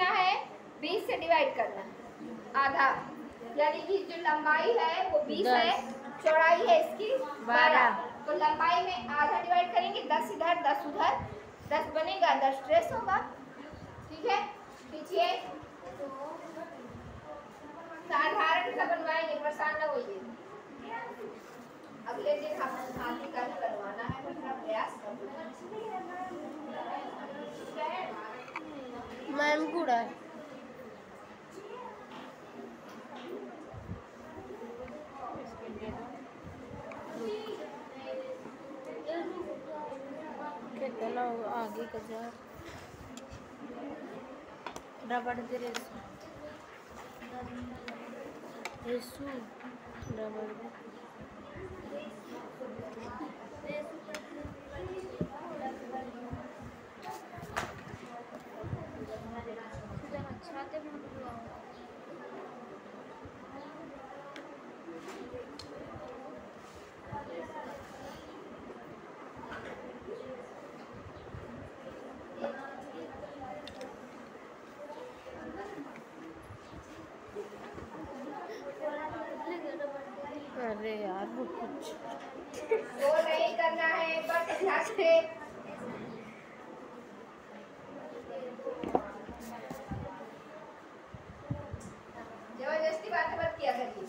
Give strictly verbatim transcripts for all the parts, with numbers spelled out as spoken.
करना है, बीस से डिवाइड करना है आधा, यानी कि जो लंबाई है वो बीस है, चौड़ाई है इसकी बारह। तो लंबाई में आधा डिवाइड करेंगे, दस इधर दस उधर, दस बनेगा, दस ट्रेस होगा। ठीक है, पीछे साधारण सा बनवाएंगे, परेशान न होइए। अगले दिन हम हाथी का ही बनवाना है, मतलब प्रयास करूंगा। मैम कूड़ा है कितना आगे का जा रबड़ दे रेसू रेसू रबड़ दे अरे यार वो कुछ वो नहीं करना है, बस ध्यान से जबरदस्ती बातें मत किया करिए।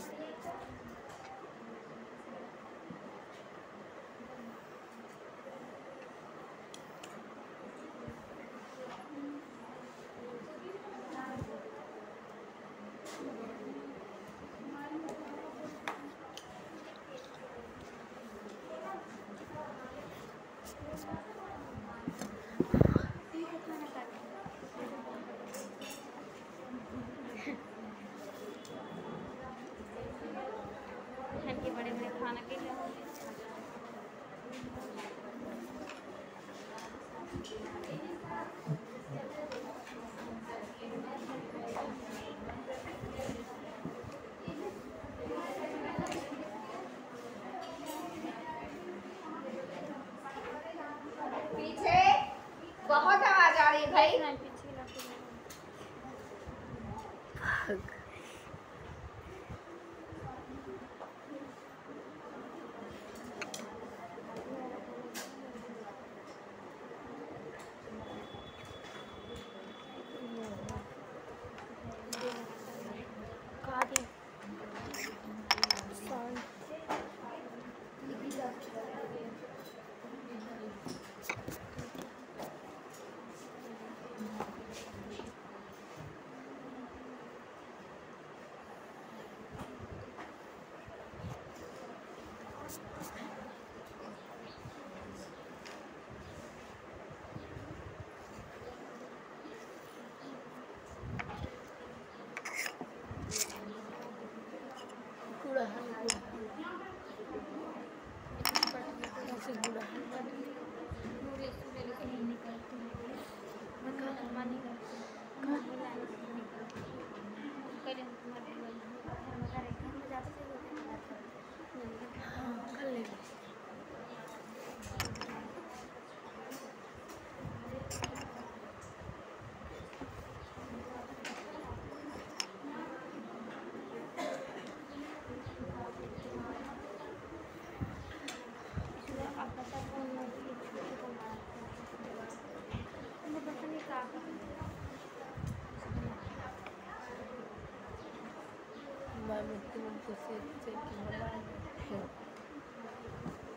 बड़े बड़े खाना के लिए पीछे बहुत आवाज आ रही है भाई।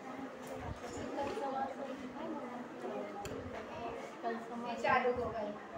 चालू हो गई।